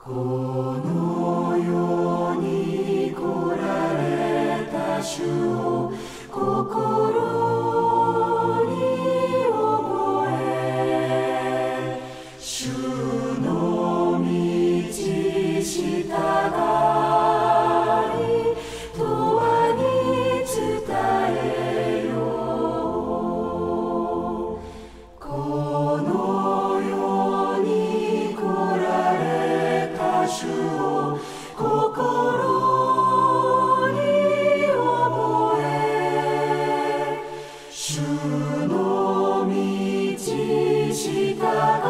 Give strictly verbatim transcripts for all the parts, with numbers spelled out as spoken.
この世に来られた主を心に覚え、主の道従い永遠に伝えよう。この世に来られた主を心に覚え、主の道従い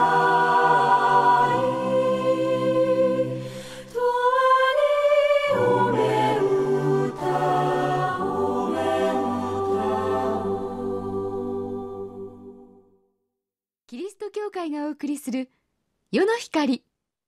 永遠におめ歌おめ歌お。 キリスト教会がお送りする世の光。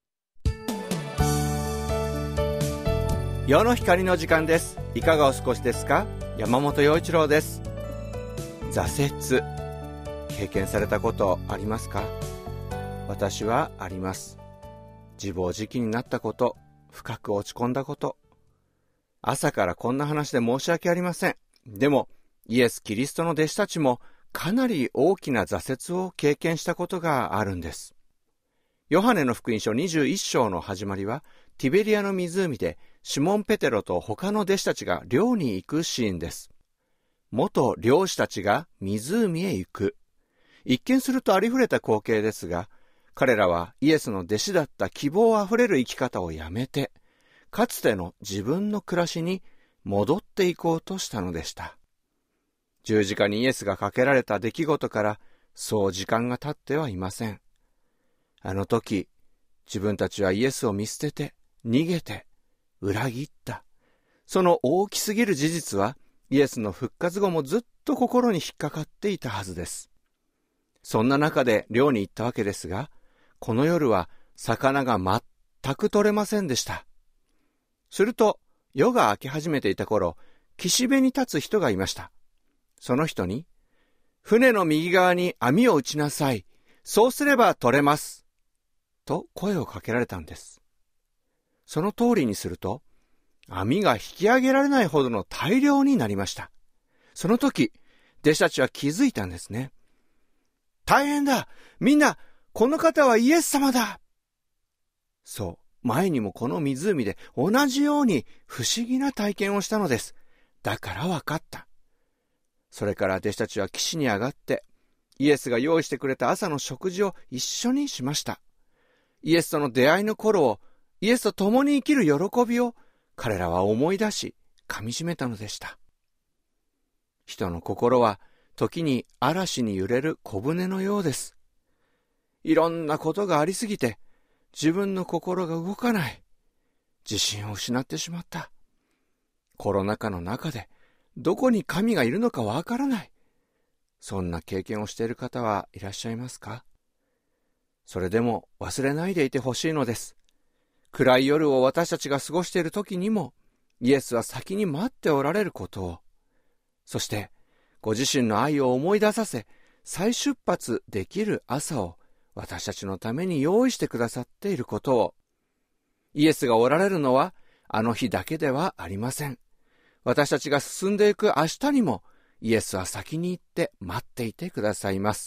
世の光の時間です。いかがお過ごしですか？山本陽一郎です。挫折経験されたことありますか？私はあります。自暴自棄になったこと、深く落ち込んだこと。朝からこんな話で申し訳ありません。でもイエス・キリストの弟子たちもかなり大きな挫折を経験したことがあるんです。ヨハネの福音書にじゅういっ章の始まりは、ティベリアの湖でシモン・ペテロと他の弟子たちが漁に行くシーンです。元漁師たちが湖へ行く。一見するとありふれた光景ですが、彼らはイエスの弟子だった希望あふれる生き方をやめて、かつての自分の暮らしに戻っていこうとしたのでした。十字架にイエスがかけられた出来事からそう時間が経ってはいません。あの時、自分たちはイエスを見捨てて、逃げて、裏切った。その大きすぎる事実は、イエスの復活後もずっと心に引っかかっていたはずです。そんな中で漁に行ったわけですが、この夜は魚が全く取れませんでした。すると、夜が明け始めていた頃、岸辺に立つ人がいました。その人に、船の右側に網を打ちなさい。そうすれば取れます。と声をかけられたんです。その通りにすると、網が引き上げられないほどの大量になりました。その時、弟子たちは気づいたんですね。大変だ！みんな、この方はイエス様だ！そう、前にもこの湖で同じように不思議な体験をしたのです。だからわかった。それから弟子たちは岸に上がって、イエスが用意してくれた朝の食事を一緒にしました。イエスとの出会いの頃を、イエスと共に生きる喜びを彼らは思い出し、噛み締めたのでした。人の心は時に嵐に揺れる小舟のようです。いろんなことがありすぎて、自分の心が動かない。自信を失ってしまった。コロナ禍の中で、どこに神がいるのかわからない。そんな経験をしている方はいらっしゃいますか？それでも忘れないでいてほしいのです。暗い夜を私たちが過ごしている時にも、イエスは先に待っておられることを、そしてご自身の愛を思い出させ、再出発できる朝を私たちのために用意してくださっていることを、イエスがおられるのはあの日だけではありません。私たちが進んでいく明日にも、イエスは先に行って待っていてくださいます。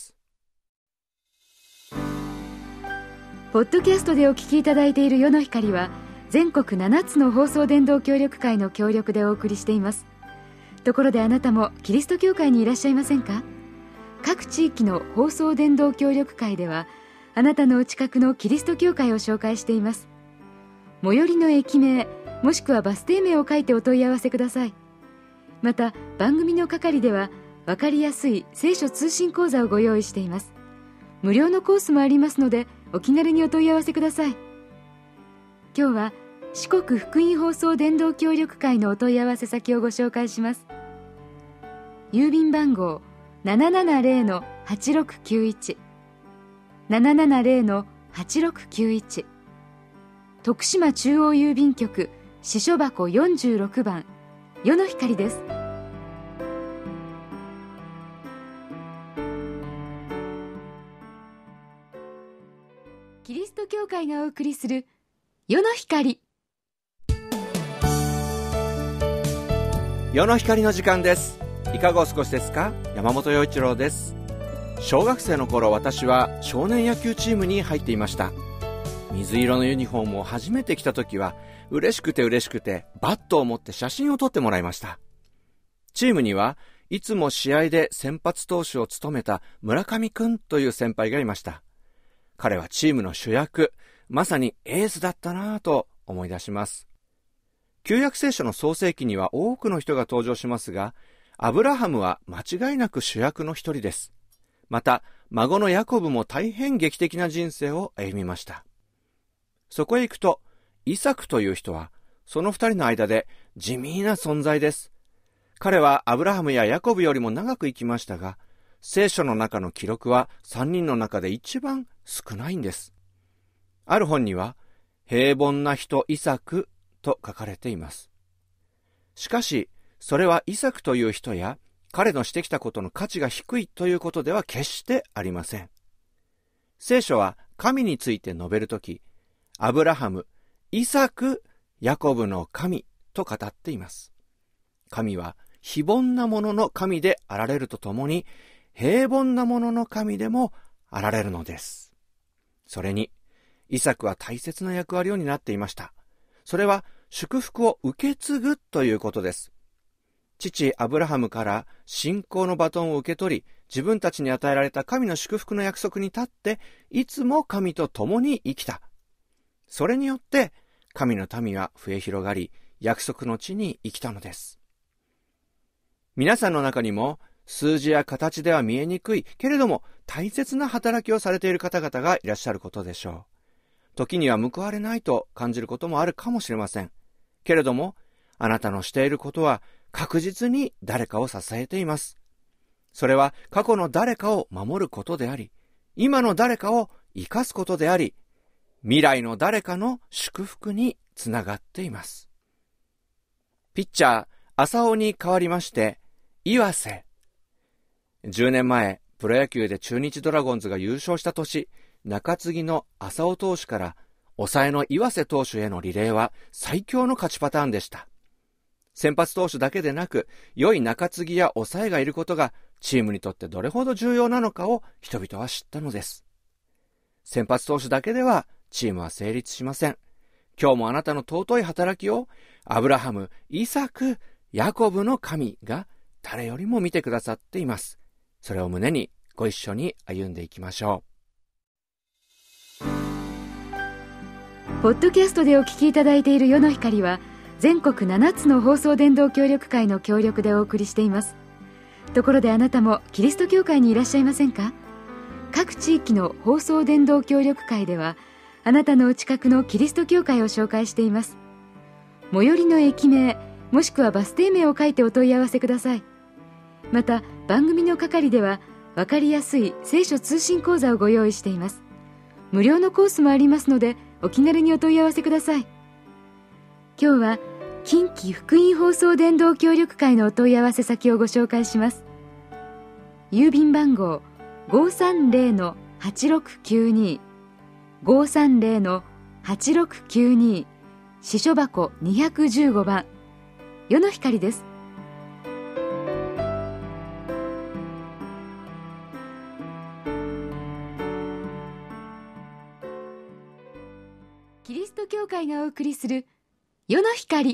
ポッドキャストでお聞きいただいている世の光は、全国ななつの放送伝道協力会の協力でお送りしています。ところであなたもキリスト教会にいらっしゃいませんか？各地域の放送伝道協力会では、あなたのお近くのキリスト教会を紹介しています。最寄りの駅名、もしくはバス停名を書いてお問い合わせください。また、番組の係では分かりやすい聖書通信講座をご用意しています。無料のコースもありますので、お気軽にお問い合わせください。今日は四国福音放送伝道協力会のお問い合わせ先をご紹介します。郵便番号 ななななゼロ はちろくきゅういち ななななゼロ はちろくきゅういち、徳島中央郵便局支所箱よんじゅうろくばん、世の光です。キリスト教会がお送りする世の光。 世の光の時間です。いかがお過ごしですか？山本陽一郎です。小学生の頃、私は少年野球チームに入っていました。水色のユニフォームを初めて着た時は嬉しくて嬉しくてバットを持って写真を撮ってもらいました。チームにはいつも試合で先発投手を務めた村上くんという先輩がいました。彼はチームの主役、まさにエースだったなぁと思い出します。旧約聖書の創世記には多くの人が登場しますが、アブラハムは間違いなく主役の一人です。また、孫のヤコブも大変劇的な人生を歩みました。そこへ行くと、イサクという人は、その二人の間で地味な存在です。彼はアブラハムやヤコブよりも長く生きましたが、聖書の中の記録は三人の中で一番少ないんです。ある本には、平凡な人イサクと書かれています。しかし、それはイサクという人や彼のしてきたことの価値が低いということでは決してありません。聖書は神について述べるとき、アブラハム、イサク、ヤコブの神と語っています。神は非凡なものの神であられるとともに、平凡なものの神でもあられるのです。それに、イサクは大切な役割を担っていました。それは祝福を受け継ぐということです。父アブラハムから信仰のバトンを受け取り、自分たちに与えられた神の祝福の約束に立って、いつも神と共に生きた。それによって神の民は増え広がり、約束の地に生きたのです。皆さんの中にも数字や形では見えにくいけれども大切な働きをされている方々がいらっしゃることでしょう。時には報われないと感じることもあるかもしれません。けれども、あなたのしていることは確実に誰かを支えています。それは過去の誰かを守ることであり、今の誰かを生かすことであり、未来の誰かの祝福につながっています。ピッチャー、浅尾に代わりまして、岩瀬。じゅうねんまえ、プロ野球で中日ドラゴンズが優勝した年、中継ぎの浅尾投手から抑えの岩瀬投手へのリレーは最強の勝ちパターンでした。先発投手だけでなく、良い中継ぎや抑えがいることがチームにとってどれほど重要なのかを人々は知ったのです。先発投手だけではチームは成立しません。今日もあなたの尊い働きをアブラハム、イサク、ヤコブの神が誰よりも見てくださっています。それを胸にご一緒に歩んでいきましょう。 ポッドキャストでお聞きいただいている世の光は全国ななつの放送伝道協力会の協力でお送りしています。ところであなたもキリスト教会にいらっしゃいませんか？各地域の放送伝道協力会ではあなたのお近くのキリスト教会を紹介しています。最寄りの駅名もしくはバス停名を書いてお問い合わせください。また番組の係では分かりやすい聖書通信講座をご用意しています。無料のコースもありますのでお気軽にお問い合わせください。今日は近畿福音放送伝道協力会のお問い合わせ先をご紹介します。郵便番号 ごーさんぜろのはちろくきゅうに ごーさんぜろのはちろくきゅうに 支所箱にひゃくじゅうごばん、世の光です。キリスト教会がお送りする世の光。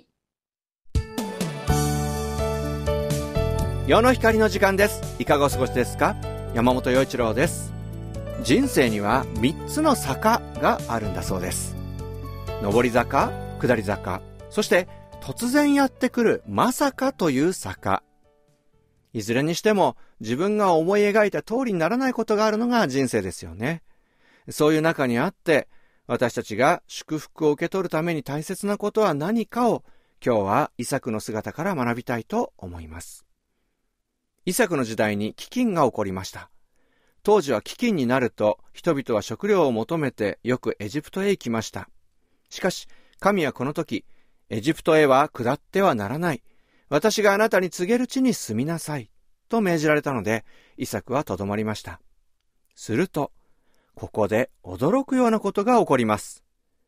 世の光の時間です。いかがお過ごしですか？山本陽一郎です。人生にはみっつの坂があるんだそうです。上り坂、下り坂、そして突然やってくるまさかという坂。いずれにしても自分が思い描いた通りにならないことがあるのが人生ですよね。そういう中にあって私たちが祝福を受け取るために大切なことは何かを今日はイサクの姿から学びたいと思います。イサクの時代に飢饉が起こりました。当時は飢饉になると人々は食料を求めてよくエジプトへ行きました。しかし神はこの時、エジプトへは下ってはならない。私があなたに告げる地に住みなさい。と命じられたので、イサクはとどまりました。すると、ここで驚くようなことが起こります。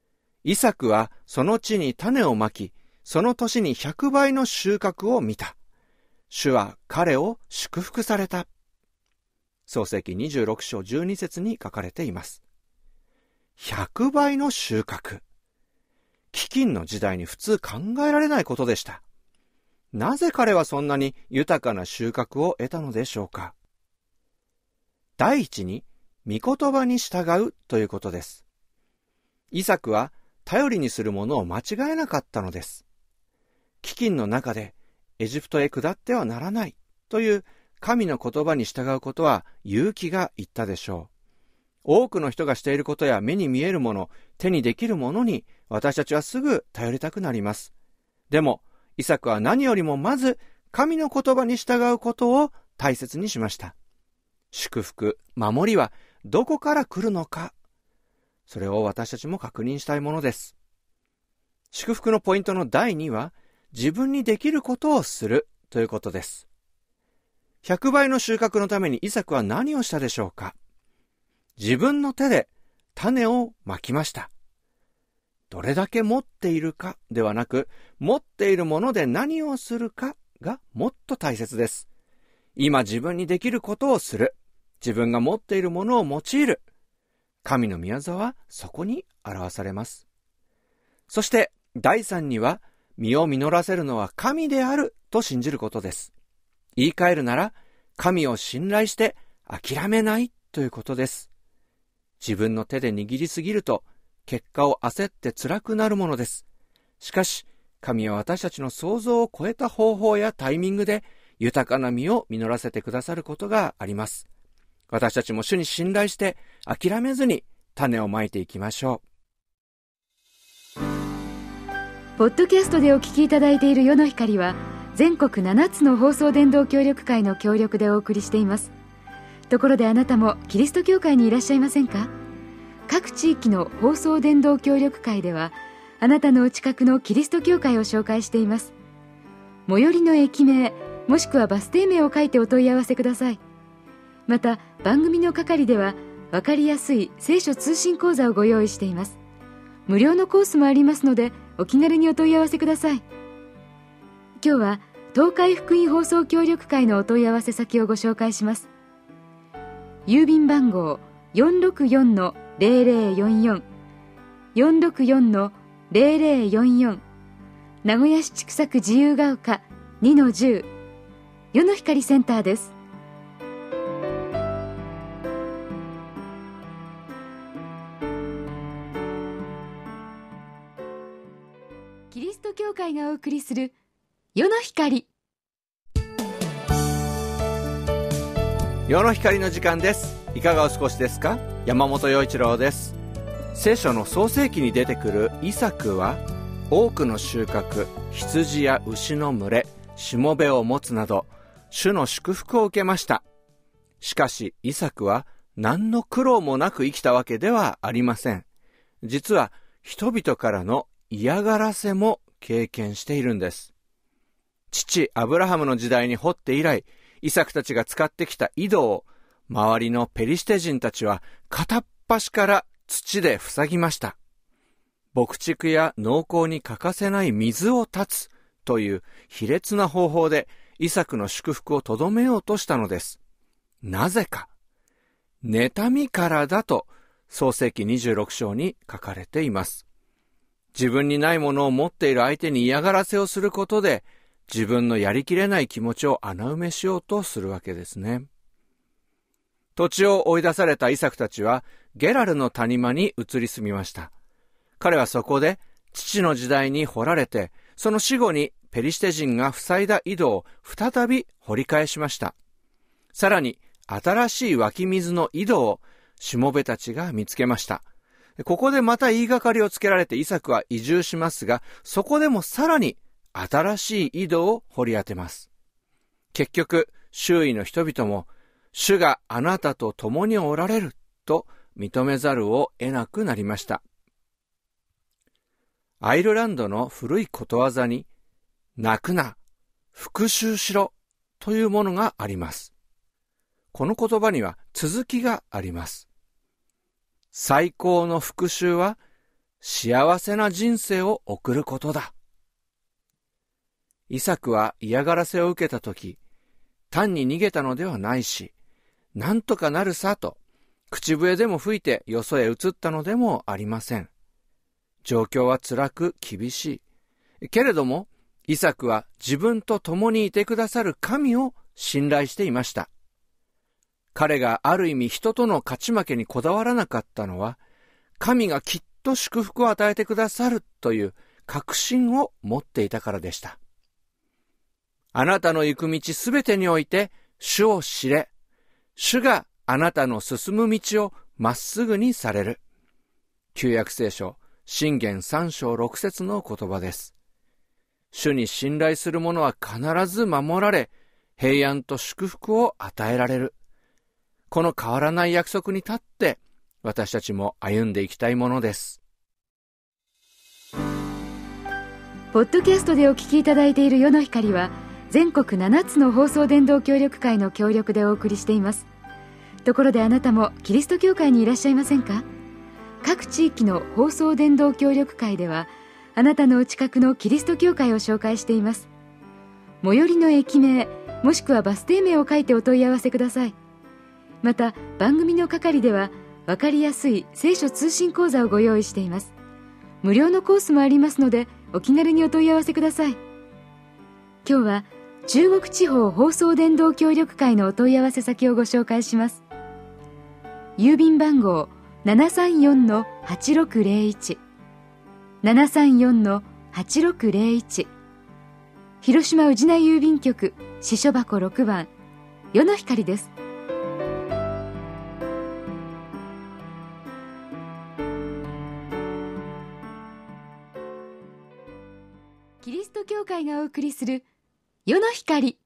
イサクはその地に種をまき、その年に百倍の収穫を見た。主は彼を祝福された。創世記にじゅうろく章じゅうに節に書かれています。百倍の収穫。飢饉の時代に普通考えられないことでした。なぜ彼はそんなに豊かな収穫を得たのでしょうか。第一に、御言葉に従うということです。イサクは頼りにするものを間違えなかったのです。飢饉の中でエジプトへ下ってはならないという神の言葉に従うことは勇気がいったでしょう。多くの人がしていることや目に見えるもの、手にできるものに私たちはすぐ頼りたくなります。でも、イサクは何よりもまず神の言葉に従うことを大切にしました。祝福、守りはどこから来るのか、それを私たちも確認したいものです。祝福のポイントのだいには、自分にできることをするということです。百倍の収穫のためにイサクは何をしたでしょうか。自分の手で種をまきました。どれだけ持っているかではなく、持っているもので何をするかがもっと大切です。今自分にできることをする。自分が持っているものを用いる。神の御業はそこに表されます。そしてだいさんには、実を実らせるのは神であると信じることです。言い換えるなら、神を信頼して諦めないということです。自分の手で握りすぎると、結果を焦って辛くなるものです。しかし、神は私たちの想像を超えた方法やタイミングで、豊かな実を実らせてくださることがあります。私たちも主に信頼して諦めずに種をまいていきましょう。ポッドキャストでお聞きいただいている世の光は、全国ななつの放送伝道協力会の協力でお送りしています。ところであなたもキリスト教会にいらっしゃいませんか？各地域の放送伝道協力会では、あなたのお近くのキリスト教会を紹介しています。最寄りの駅名、もしくはバス停名を書いてお問い合わせください。また、番組の係では分かりやすい聖書通信講座をご用意しています。無料のコースもありますので、お気軽にお問い合わせください。今日は東海福音放送協力会のお問い合わせ先をご紹介します。郵便番号 よんろくよんのゼロゼロよんよん よんろくよんのゼロゼロよんよん、名古屋市千種区自由が丘 にのじゅう、世の光センターです。キリスト教会がお送りする世の光。 世の光の時間です。いかがお過ごしですか？山本陽一郎です。聖書の創世記に出てくるイサクは、多くの収穫、羊や牛の群れ、しもべを持つなど、主の祝福を受けました。しかしイサクは何の苦労もなく生きたわけではありません。実は人々からの嫌がらせも経験しているんです。父アブラハムの時代に掘って以来、イサクたちが使ってきた井戸を周りのペリシテ人たちは片っ端から土で塞ぎました。牧畜や農耕に欠かせない水を断つという卑劣な方法でイサクの祝福をとどめようとしたのです。なぜか、妬みからだと創世記にじゅうろく章に書かれています。自分にないものを持っている相手に嫌がらせをすることで、自分のやりきれない気持ちを穴埋めしようとするわけですね。土地を追い出されたイサクたちはゲラルの谷間に移り住みました。彼はそこで父の時代に掘られて、その死後にペリシテ人が塞いだ井戸を再び掘り返しました。さらに新しい湧き水の井戸をしもべたちが見つけました。ここでまた言いがかりをつけられてイサクは移住しますが、そこでもさらに新しい井戸を掘り当てます。結局、周囲の人々も、主があなたと共におられると認めざるを得なくなりました。アイルランドの古いことわざに、泣くな、復讐しろというものがあります。この言葉には続きがあります。最高の復讐は幸せな人生を送ることだ。イサクは嫌がらせを受けたとき、単に逃げたのではないし、なんとかなるさと、口笛でも吹いてよそへ移ったのでもありません。状況は辛く厳しい。けれども、イサクは自分と共にいてくださる神を信頼していました。彼がある意味人との勝ち負けにこだわらなかったのは、神がきっと祝福を与えてくださるという確信を持っていたからでした。あなたの行く道すべてにおいて主を知れ。主があなたの進む道をまっすぐにされる。旧約聖書、箴言三章六節の言葉です。主に信頼する者は必ず守られ、平安と祝福を与えられる。この変わらない約束に立って、私たちも歩んでいきたいものです。 ポッドキャストでお聞きいただいている世の光は、全国ななつの放送伝道協力会の協力でお送りしています。ところであなたもキリスト教会にいらっしゃいませんか？各地域の放送伝道協力会では、あなたのお近くのキリスト教会を紹介しています。最寄りの駅名、もしくはバス停名を書いてお問い合わせください。また、番組の係では、わかりやすい聖書通信講座をご用意しています。無料のコースもありますので、お気軽にお問い合わせください。今日は、中国地方放送伝道協力会のお問い合わせ先をご紹介します。郵便番号 ななさんよんのはちろくゼロいち ななさんよんのはちろくゼロいち、広島宇品郵便局支所箱ろくばん、世の光です。キリスト教会がお送りする世の光。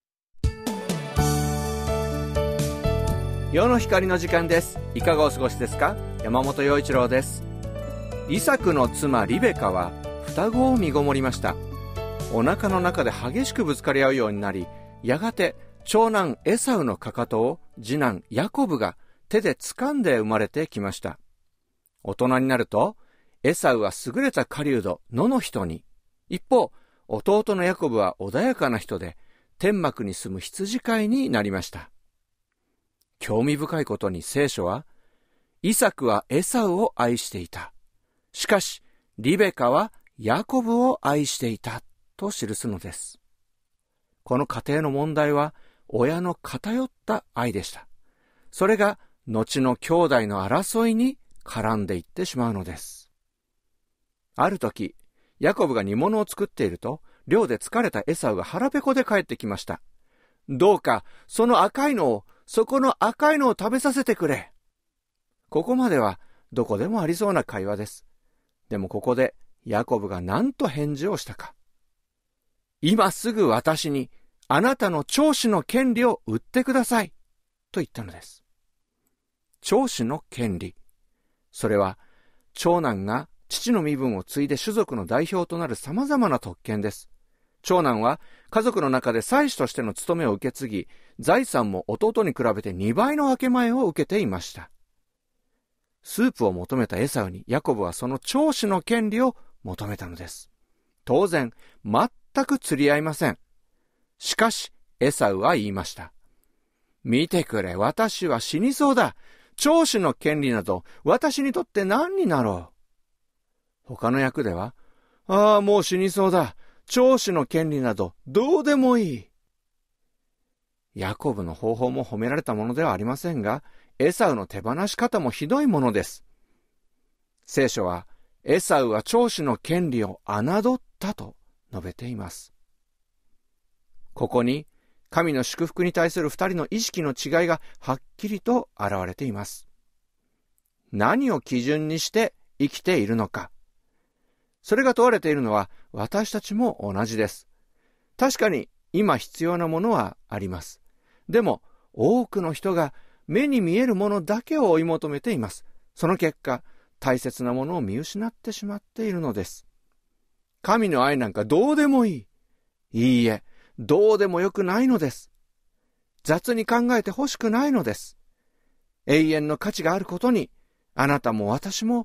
世の光の時間です。いかがお過ごしですか？山本陽一郎です。イサクの妻リベカは双子を身ごもりました。お腹の中で激しくぶつかり合うようになり、やがて長男エサウのかかとを次男ヤコブが手で掴んで生まれてきました。大人になると、エサウは優れた狩人、野の人に、一方、弟のヤコブは穏やかな人で、天幕に住む羊飼いになりました。興味深いことに聖書は、イサクはエサウを愛していた。しかし、リベカはヤコブを愛していたと記すのです。この家庭の問題は、親の偏った愛でした。それが、後の兄弟の争いに絡んでいってしまうのです。ある時、ヤコブが煮物を作っていると、漁で疲れたエサウが腹ペコで帰ってきました。どうか、その赤いのを、そこの赤いのを食べさせてくれ。ここまでは、どこでもありそうな会話です。でもここで、ヤコブが何と返事をしたか。今すぐ私に、あなたの長子の権利を売ってください。と言ったのです。長子の権利。それは、長男が父の身分を継いで種族の代表となる様々な特権です。長男は家族の中で妻子としての務めを受け継ぎ、財産も弟に比べてにばいの分け前を受けていました。スープを求めたエサウにヤコブはその長子の権利を求めたのです。当然、全く釣り合いません。しかし、エサウは言いました。見てくれ、私は死にそうだ。長子の権利など、私にとって何になろう。他の訳では、ああ、もう死にそうだ。長子の権利など、どうでもいい。ヤコブの方法も褒められたものではありませんが、エサウの手放し方もひどいものです。聖書は、エサウは長子の権利を侮ったと述べています。ここに、神の祝福に対する二人の意識の違いがはっきりと現れています。何を基準にして生きているのか。それが問われているのは私たちも同じです。確かに今必要なものはあります。でも多くの人が目に見えるものだけを追い求めています。その結果、大切なものを見失ってしまっているのです。神の愛なんかどうでもいい。いいえ、どうでもよくないのです。雑に考えてほしくないのです。永遠の価値があることに、あなたも私も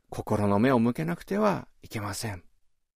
心の目を向けなくてはいけません。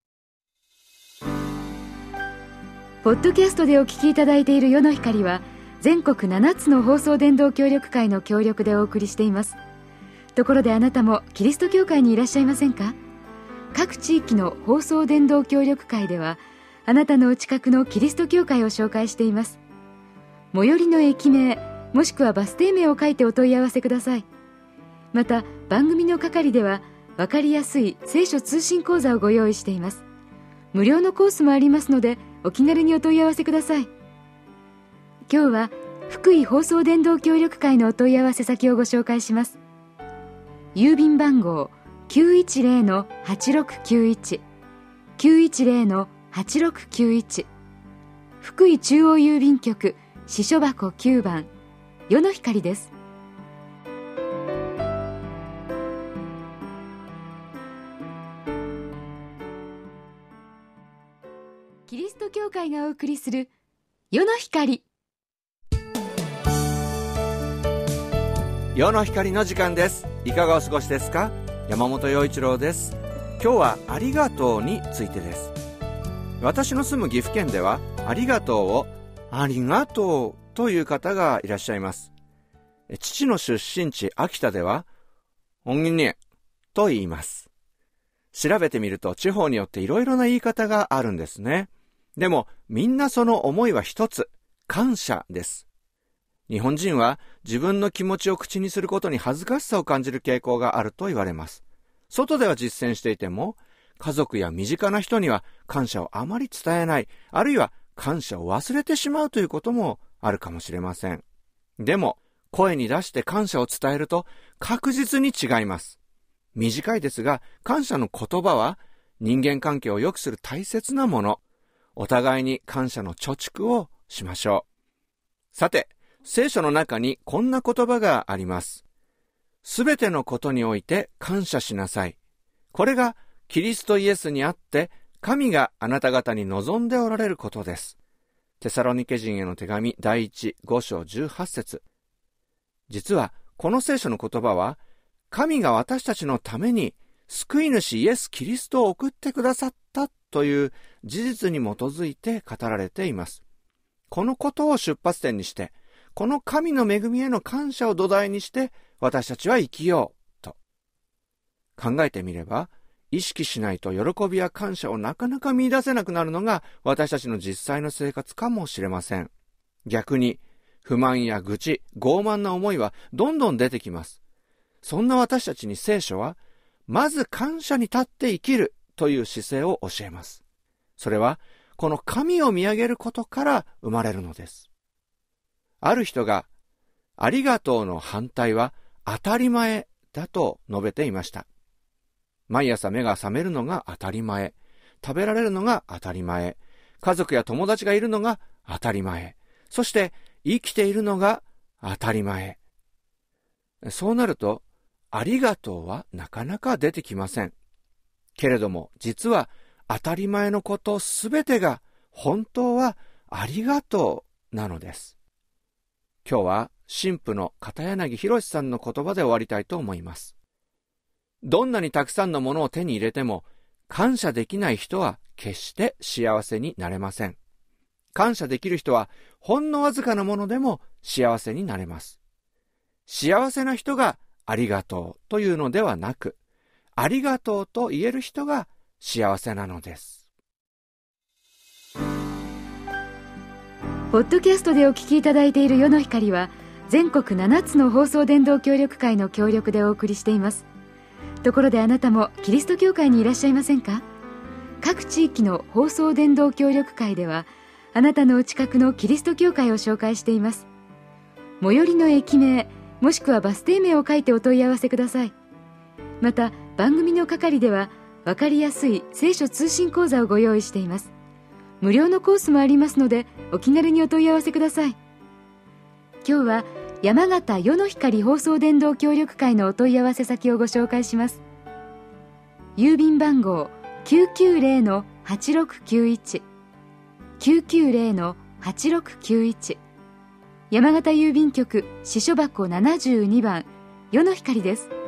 ポッドキャストでお聞きいただいている世の光は、全国ななつの放送伝道協力会の協力でお送りしています。ところであなたもキリスト教会にいらっしゃいませんか？各地域の放送伝道協力会では、あなたのお近くのキリスト教会を紹介しています。最寄りの駅名、もしくはバス停名を書いてお問い合わせください。また、番組の係では分かりやすい聖書通信講座をご用意しています。無料のコースもありますので、お気軽にお問い合わせください。今日は福井放送伝道協力会のお問い合わせ先をご紹介します。郵便番号 きゅういちゼロ はちろくきゅういち きゅういちゼロ はちろくきゅういち、福井中央郵便局支所箱きゅうばん、世の光です。キリスト教会がお送りする世の光。 世の光の時間です。いかがお過ごしですか？山本陽一郎です。今日はありがとうについてです。私の住む岐阜県では、ありがとうをありがとうという方がいらっしゃいます。父の出身地秋田では、おんぎにと言います。調べてみると地方によっていろいろな言い方があるんですね。でもみんなその思いは一つ、感謝です。日本人は自分の気持ちを口にすることに恥ずかしさを感じる傾向があると言われます。外では実践していても、家族や身近な人には感謝をあまり伝えない、あるいは感謝を忘れてしまうということもあるかもしれません。でも、声に出して感謝を伝えると確実に違います。短いですが、感謝の言葉は人間関係を良くする大切なもの。お互いに感謝の貯蓄をしましょう。さて、聖書の中にこんな言葉があります。すべてのことにおいて感謝しなさい。これがキリストイエスにあって、神があなた方に望んでおられることです。テサロニケ人への手紙だいいち、ご章じゅうはち節。実はこの聖書の言葉は、神が私たちのために救い主イエス・キリストを送ってくださったという事実に基づいて語られています。このことを出発点にして、この神の恵みへの感謝を土台にして私たちは生きようと考えてみれば、意識しないと喜びや感謝をなかなか見出せなくなるのが私たちの実際の生活かもしれません。逆に不満や愚痴、傲慢な思いはどんどん出てきます。そんな私たちに聖書は、まず感謝に立って生きるという姿勢を教えます。それはこの神を見上げることから生まれるのです。ある人が、ありがとうの反対は当たり前だと述べていました。毎朝目が覚めるのが当たり前、食べられるのが当たり前、家族や友達がいるのが当たり前、そして生きているのが当たり前。そうなると、ありがとうはなかなか出てきません。けれども、実は当たり前のことすべてが本当はありがとうなのです。今日は神父の片柳博さんの言葉で終わりたいと思います。どんなにたくさんのものを手に入れても、感謝できない人は決して幸せになれません。感謝できる人はほんのわずかなものでも幸せになれます。幸せな人がありがとうというのではなく、ありがとうと言える人が幸せなのです。 ポッドキャストでお聞きいただいている世の光は、全国ななつの放送伝道協力会の協力でお送りしています。ところであなたもキリスト教会にいらっしゃいませんか？各地域の放送伝道協力会では、あなたのお近くのキリスト教会を紹介しています。最寄りの駅名、もしくはバス停名を書いてお問い合わせください。また、番組の係では分かりやすい聖書通信講座をご用意しています。無料のコースもありますので、お気軽にお問い合わせください。今日は山形世の光放送伝道協力会のお問い合わせ先をご紹介します。郵便番号 きゅうきゅうゼロ はちろくきゅういち きゅうきゅうゼロ はちろくきゅういち、山形郵便局支所箱ななじゅうにばん、世の光です。